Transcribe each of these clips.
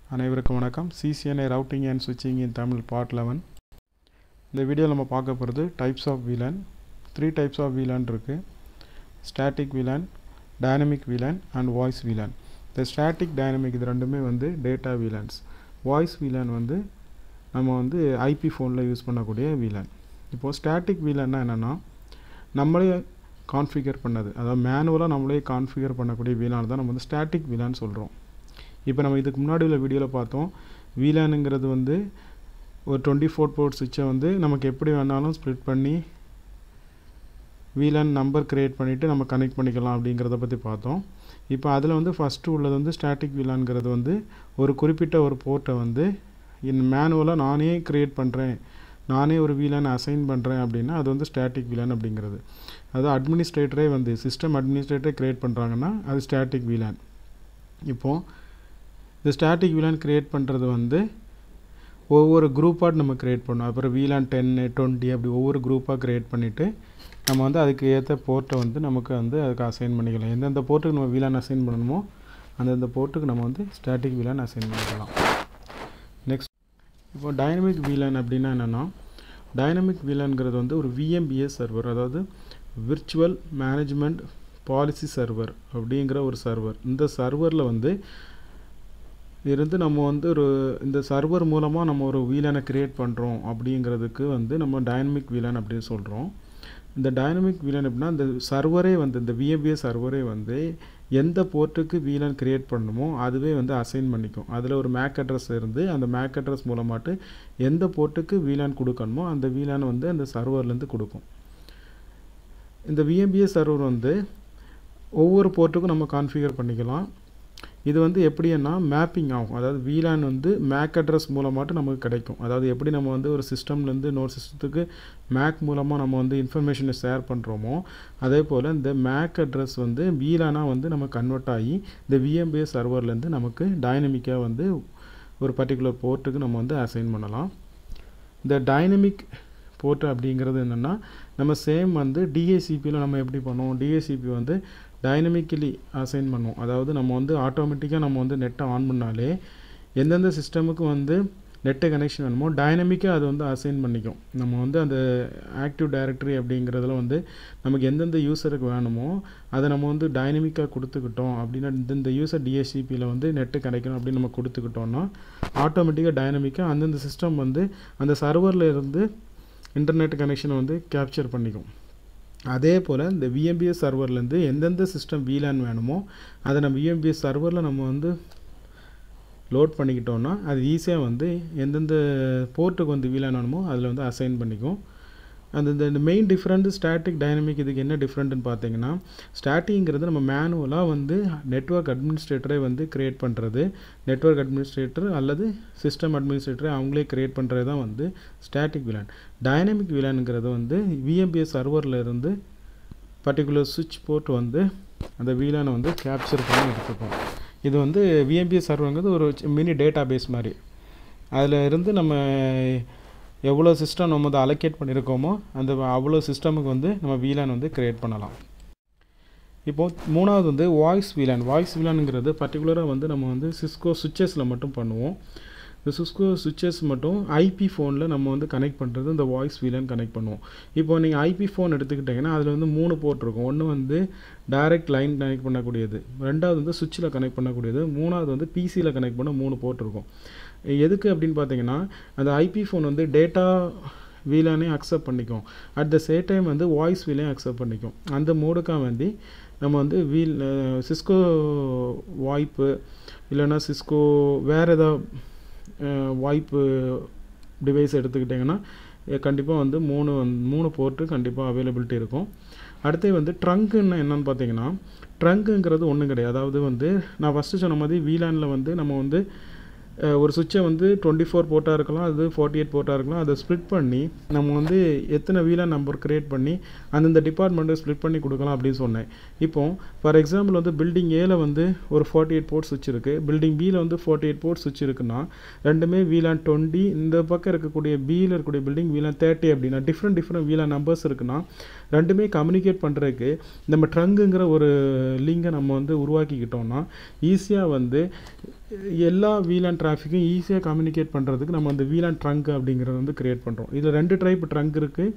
அனைவருக்கும் வணக்கம். CCNA routing and switching in Tamil part 11. இந்த வீடியோவில் நம்ம பார்க்க போகிறது types of VLAN. 3 types of VLAN இருக்குது. Static VLAN, dynamic VLAN and voice VLAN. இந்த ஸ்டாட்டிக் டைனமிக் இது ரெண்டுமே வந்து டேட்டா VLANs. வாய்ஸ் VLAN வந்து நம்ம வந்து ஐபி ஃபோனில் யூஸ் பண்ணக்கூடிய VLAN. இப்போது ஸ்டாட்டிக் VLAன்னா என்னென்னா நம்மளே கான்ஃபிகர் பண்ணது, அதாவது மேனுவலாக நம்மளே கான்ஃபிகர் பண்ணக்கூடிய VLAN தான் நம்ம வந்து ஸ்டாட்டிக் VLAN சொல்கிறோம். இப்போ நம்ம இதுக்கு முன்னாடி உள்ள வீடியோவில் பார்த்தோம், VLANங்கிறது வந்து ஒரு 24 போர்ட் சுவிட்சை வந்து நமக்கு எப்படி வேணாலும் ஸ்ப்ளிட் பண்ணி VLAN நம்பர் க்ரியேட் பண்ணிவிட்டு நம்ம கனெக்ட் பண்ணிக்கலாம் அப்படிங்கிறத பற்றி பார்த்தோம். இப்போ அதில் வந்து ஃபஸ்ட்டு உள்ளது வந்து ஸ்டாட்டிக் VLANங்கிறது வந்து ஒரு குறிப்பிட்ட ஒரு போர்ட்டை வந்து மேனுவலாக நானே க்ரியேட் பண்ணுறேன், நானே ஒரு VLAN அசைன் பண்ணுறேன் அப்படின்னா அது வந்து ஸ்டாட்டிக் VLAN அப்படிங்கிறது. அது அட்மினிஸ்ட்ரேட்டரே வந்து சிஸ்டம் அட்மினிஸ்ட்ரேட்டரே க்ரியேட் பண்ணுறாங்கன்னா அது ஸ்டாட்டிக் VLAN. இப்போது இந்த ஸ்டாட்டிக் VLAN க்ரியேட் பண்ணுறது வந்து ஒவ்வொரு குரூப்பாக நம்ம க்ரியேட் பண்ணோம். அப்புறம் VLAN 10, 20 அப்படி ஒவ்வொரு குரூப்பாக க்ரியேட் பண்ணிவிட்டு நம்ம வந்து அதுக்கு ஏற்ற போர்ட்டை வந்து நமக்கு வந்து அதுக்கு அசைன் பண்ணிக்கலாம். எந்தெந்த போர்ட்டுக்கு நம்ம VLAN அசைன் பண்ணணுமோ அந்தந்த போர்ட்டுக்கு நம்ம வந்து ஸ்டாட்டிக் VLAN அசைன் பண்ணிக்கலாம். நெக்ஸ்ட் இப்போ டைனமிக் VLAN அப்படின்னா என்னென்னா, டைனமிக் VLANங்கிறது வந்து ஒரு VMBA சர்வர், அதாவது விர்ச்சுவல் மேனேஜ்மெண்ட் பாலிசி சர்வர் அப்படிங்கிற ஒரு சர்வர். இந்த சர்வரில் வந்து இருந்து நம்ம வந்து இந்த சர்வர் மூலமாக நம்ம ஒரு VLAN க்ரியேட் பண்ணுறோம் அப்படிங்கிறதுக்கு வந்து நம்ம டைனமிக் VLAN அப்படின்னு சொல்கிறோம். இந்த டைனமிக் VLAN எப்படின்னா, இந்த சர்வரே வந்து இந்த VMBA சர்வரே வந்து எந்த போர்ட்டுக்கு VLAN க்ரியேட் பண்ணணுமோ அதுவே வந்து அசைன் பண்ணிக்கும். அதில் ஒரு மேக் அட்ரஸ் இருந்து அந்த மேக் அட்ரஸ் மூலமாட்டு எந்த போர்ட்டுக்கு VLAN கொடுக்கணுமோ அந்த VLAN வந்து அந்த சர்வர்லேருந்து கொடுக்கும். இந்த VMBA சர்வர் வந்து ஒவ்வொரு போர்ட்டுக்கும் நம்ம கான்ஃபிகர் பண்ணிக்கலாம். இது வந்து எப்படின்னா மேப்பிங் ஆகும், அதாவது VLAN வந்து மேக் அட்ரஸ் மூலமாட்டு நமக்கு கிடைக்கும். அதாவது எப்படி நம்ம வந்து ஒரு சிஸ்டம்லேருந்து இன்னொரு சிஸ்டத்துக்கு மேக் மூலமாக நம்ம வந்து இன்ஃபர்மேஷனை ஷேர் பண்ணுறோமோ அதே போல் இந்த மேக் அட்ரஸ் வந்து VLAN-ஆக வந்து நம்ம கன்வெர்ட் ஆகி இந்த VMBA சர்வர்லேருந்து நமக்கு டைனமிக்காக வந்து ஒரு பர்டிகுலர் போர்ட்டுக்கு நம்ம வந்து அசைன் பண்ணலாம். இந்த டைனமிக் போர்ட் அப்படிங்கிறது என்னென்னா, நம்ம சேம் வந்து DHCPயில் நம்ம எப்படி பண்ணுவோம், DHCP வந்து டைனமிக்கலி அசைன் பண்ணுவோம். அதாவது நம்ம வந்து ஆட்டோமேட்டிக்காக நம்ம வந்து நெட்டை ஆன் பண்ணாலே எந்தெந்த சிஸ்டமுக்கு வந்து நெட்டு கனெக்ஷன் வேணுமோ டைனமிக்காக அது வந்து அசைன் பண்ணிக்கும். நம்ம வந்து அந்த ஆக்டிவ் டைரக்டரி அப்படிங்கிறதுல வந்து நமக்கு எந்தெந்த யூஸருக்கு வேணுமோ அதை நம்ம வந்து டைனமிக்காக கொடுத்துக்கிட்டோம் அப்படின்னா, இந்த யூஸர் DHCPயில் வந்து நெட்டு கிடைக்கணும் அப்படின்னு நம்ம கொடுத்துக்கிட்டோன்னா ஆட்டோமேட்டிக்காக டைனமிக்காக அந்தந்த சிஸ்டம் வந்து அந்த சர்வரில் இருந்து இன்டர்நெட் கனெக்ஷனை வந்து கேப்சர் பண்ணிக்கும். அதே போல் இந்த VMBA சர்வர்லேருந்து எந்தெந்த சிஸ்டம் VLAN வேணுமோ அதை நம்ம VMBA சர்வரில் நம்ம வந்து லோட் பண்ணிக்கிட்டோன்னா அது ஈஸியாக வந்து எந்தெந்த போர்ட்டுக்கு வந்து VLAN வேணுமோ அதில் வந்து அசைன் பண்ணிக்கும். இந்த மெயின் டிஃப்ரெண்ட் ஸ்டாட்டிக் டைனமிக் இதுக்கு என்ன டிஃப்ரெண்ட்டுன்னு பார்த்தீங்கன்னா, ஸ்டாட்டிக்ங்கிறது நம்ம மேனுவலாக வந்து நெட்வொர்க் அட்மினிஸ்ட்ரேட்டரை வந்து க்ரியேட் பண்ணுறது, நெட்வொர்க் அட்மினிஸ்ட்ரேட்டர் அல்லது சிஸ்டம் அட்மினிஸ்ட்ரேட்டரை அவங்களே க்ரியேட் பண்ணுறது தான் வந்து ஸ்டாட்டிக் VLAN. டைனமிக் VLANங்கிறது வந்து VMBA சர்வரில் இருந்து பர்டிகுலர் சுவிட்ச் போர்ட் வந்து அந்த VLAN வந்து கேப்சர் பண்ணி எடுத்துப்போம். இது வந்து VMBA சர்வருங்கிறது ஒரு மினி டேட்டா பேஸ் மாதிரி. அதில் இருந்து நம்ம எவ்வளோ சிஸ்டம் நம்ம அதை அலோகேட் பண்ணியிருக்கோமோ அந்த அவ்வளோ சிஸ்டமுக்கு வந்து நம்ம VLAN வந்து க்ரியேட் பண்ணலாம். இப்போது மூணாவது வந்து வாய்ஸ் VLAN. வாய்ஸ் VLANங்கிறது பர்டிகுலராக வந்து நம்ம வந்து சிஸ்கோ சுவிட்சஸில் மட்டும் பண்ணுவோம். இந்த சிஸ்கோ சுவிட்சஸ் மட்டும் ஐபி ஃபோனில் நம்ம வந்து கனெக்ட் பண்ணுறது இந்த வாய்ஸ் VLAN கனெக்ட் பண்ணுவோம். இப்போது நீங்கள் ஐபி ஃபோன் எடுத்துக்கிட்டிங்கன்னா அதில் வந்து 3 போர்ட் இருக்கும். ஒன்று வந்து டைரக்ட் லைன் கனெக்ட் பண்ணக்கூடியது, ரெண்டாவது வந்து சுவிட்சில் கனெக்ட் பண்ணக்கூடியது, மூணாவது வந்து பிசியில் கனெக்ட் பண்ண 3 போர்ட் இருக்கும். எதுக்கு அப்படின்னு பார்த்தீங்கன்னா, அந்த ஐபி ஃபோன் வந்து டேட்டா VLAN-ஐ அக்செப்ட் பண்ணிக்கும், அட் த சேம் டைம் வந்து வாய்ஸ் VLAN அக்செப்ட் பண்ணிக்கும். அந்த மோடுக்காக வேண்டி நம்ம வந்து சிஸ்கோ வாய்ப்பு இல்லைன்னா சிஸ்கோ வேறு ஏதாவது வாய்ப்பு டிவைஸ் எடுத்துக்கிட்டிங்கன்னா கண்டிப்பாக வந்து 3 போர்ட்டு கண்டிப்பாக அவைலபிலிட்டி இருக்கும். அடுத்து வந்து ட்ரங்க்குன்னு என்னென்னு பார்த்தீங்கன்னா, ட்ரங்க்குங்கிறது ஒன்றும் கிடையாது. அதாவது வந்து நான் ஃபஸ்ட்டு சொன்ன மாதிரி VLAN-ல வந்து நம்ம வந்து ஒரு சுவிட்சை வந்து 24 போர்ட்டாக இருக்கலாம், அது 48 போர்ட்டாக இருக்கலாம். அதை ஸ்ப்ளிட் பண்ணி நம்ம வந்து எத்தனை VLAN நம்பர் க்ரியேட் பண்ணி அந்தந்த டிபார்ட்மெண்ட்டை ஸ்ப்ளிட் பண்ணி கொடுக்கலாம் அப்படின்னு சொன்னேன். இப்போது ஃபார் எக்ஸாம்பிள் வந்து பில்டிங் ஏல வந்து ஒரு 48 போர்ட் சுவிட்ச் இருக்குது, பில்டிங் பியில் வந்து 48 போர்ட் சுவிட்ச் இருக்குன்னா ரெண்டுமே VLAN 20, இந்த பக்கம் இருக்கக்கூடிய பியில் இருக்கக்கூடிய பில்டிங் VLAN 30 அப்படின்னா டிஃப்ரெண்ட் VLAN நம்பர்ஸ் இருக்குன்னா ரெண்டுமே கம்யூனிகேட் பண்ணுறதுக்கு நம்ம ட்ரங்குங்கிற ஒரு லிங்கை நம்ம வந்து உருவாக்கிக்கிட்டோம்னா ஈஸியாக வந்து எல்லா VLAN டிராஃபிக்கும் ஈஸியாக கம்யூனிகேட் பண்ணுறதுக்கு நம்ம அந்த VLAN ட்ரங்க் அப்படிங்கிறத வந்து கிரியேட் பண்ணுறோம். இதில் 2 டைப் ட்ரங்க் இருக்குது,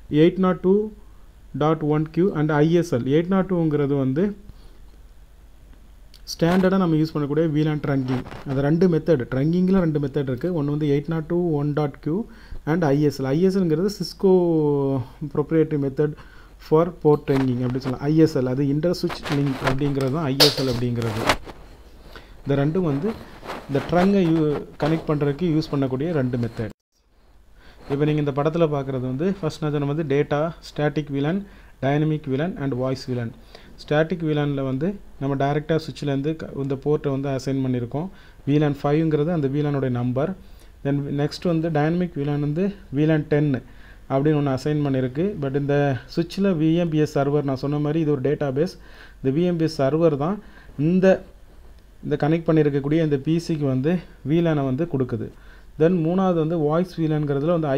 802.1q அண்ட் ISL. 802ங்கிறது வந்து ஸ்டாண்டர்டாக நம்ம யூஸ் பண்ணக்கூடிய VLAN ட்ரங்கிங். அது 2 மெத்தட், ட்ரங்கிங்கில் 2 மெத்தட் இருக்குது. ஒன்று வந்து 802.1.q அண்ட் ISL. ISLங்கிறது Cisco proprietary method for port trunking அப்படி சொல்லலாம். ISL அது இன்டர் சுவிட்ச் லிங்க் அப்படிங்கிறது தான் ISL அப்படிங்கிறது. இந்த ரெண்டும் வந்து இந்த ட்ரங்கை கனெக்ட் பண்ணுறதுக்கு யூஸ் பண்ணக்கூடிய 2 மெத்தட். இப்போ நீங்கள் இந்த படத்தில் பார்க்குறது வந்து ஃபஸ்ட் நான் சொன்ன வந்து data, static VLAN, dynamic VLAN and voice VLAN. ஸ்டாட்டிக் VLAனில் வந்து நம்ம டைரெக்டாக சுவிட்சிலேருந்து இந்த போர்ட்டை வந்து அசைன் பண்ணியிருக்கோம். VLAN 5ங்கிறது அந்த VLAனோடைய நம்பர். தென் நெக்ஸ்ட் வந்து டைனமிக் VLAN வந்து VLAN 10 அப்படின்னு ஒன்று அசைன் பண்ணியிருக்கு. பட் இந்த சுவிட்சில் VMBS சர்வர், நான் சொன்ன மாதிரி இது ஒரு டேட்டா பேஸ். இந்த VMBS சர்வர் தான் இந்த கனெக்ட் பண்ணியிருக்கக்கூடிய இந்த பிசிக்கு வந்து VLAனை வந்து கொடுக்குது. தென் மூணாவது வந்து வாய்ஸ் VLAன்ங்கிறதுல வந்து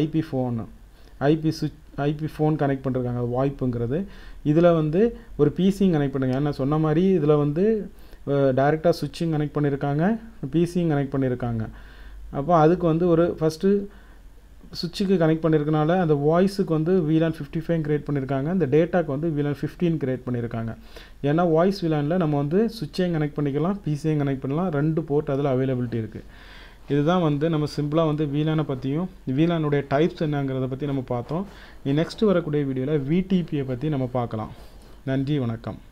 ஐபி ஃபோன் கனெக்ட் பண்ணிருக்காங்க, அது வாய்ப்புங்கிறது. இதில் வந்து ஒரு பிசியும் கனெக்ட் பண்ணுங்க. நான் சொன்ன மாதிரி இதில் வந்து டைரெக்டாக சுவிட்சிங் கனெக்ட் பண்ணியிருக்காங்க, பிசியும் கனெக்ட் பண்ணியிருக்காங்க. அப்போ அதுக்கு வந்து ஒரு ஃபஸ்ட்டு சுவிட்சுக்கு கனெக்ட் பண்ணியிருக்கனால அந்த வாய்ஸுக்கு வந்து VLAN 55 கிரியேட் பண்ணியிருக்காங்க, இந்த டேட்டாக்கு வந்து VLAN 15 கிரியேட் பண்ணியிருக்காங்க. ஏன்னா வாய்ஸ் VLAனில் நம்ம வந்து சுவிட்சையும் கனெக்ட் பண்ணிக்கலாம், பிசியும் கனெக்ட் பண்ணலாம், 2 போர்ட் அதில் அவைலபிலிட்டி இருக்குது. இதுதான் வந்து நம்ம சிம்பிளாக வந்து VLAனை பற்றியும் VLAனுடைய டைப்ஸ் என்னங்கிறத பற்றி நம்ம பார்த்தோம். நெக்ஸ்ட் வரக்கூடிய வீடியோவில் VTPயை பற்றி நம்ம பார்க்கலாம். நன்றி, வணக்கம்.